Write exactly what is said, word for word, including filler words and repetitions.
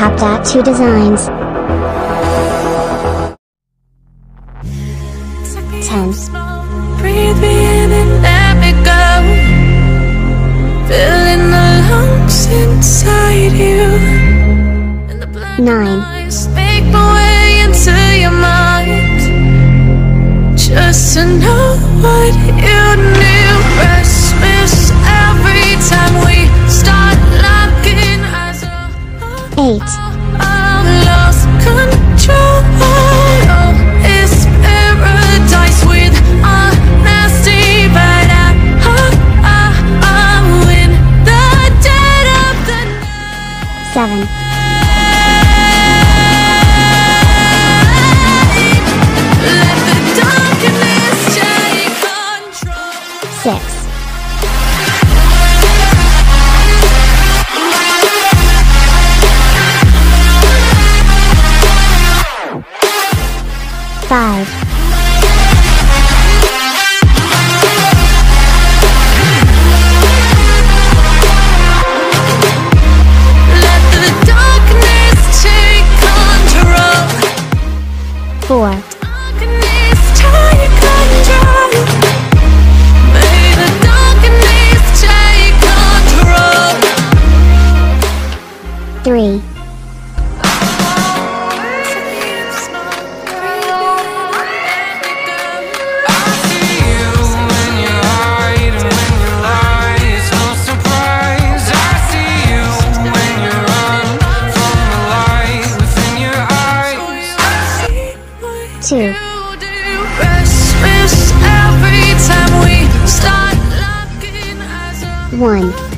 Top Tattoo Designs. ten. Breathe me in and let me go. Filling the lungs inside you. nine. Make my way into your mind, just to know what you knew. Restless every time we start locking eyes. eight. I've lost control. Oh, it's paradise with a nasty bad eye. I'm in the dead of the night. seven. six. five. Let the darkness take control. four. Darkness take control. May the darkness take control. three. two. Restless every time we start locking eyes. one.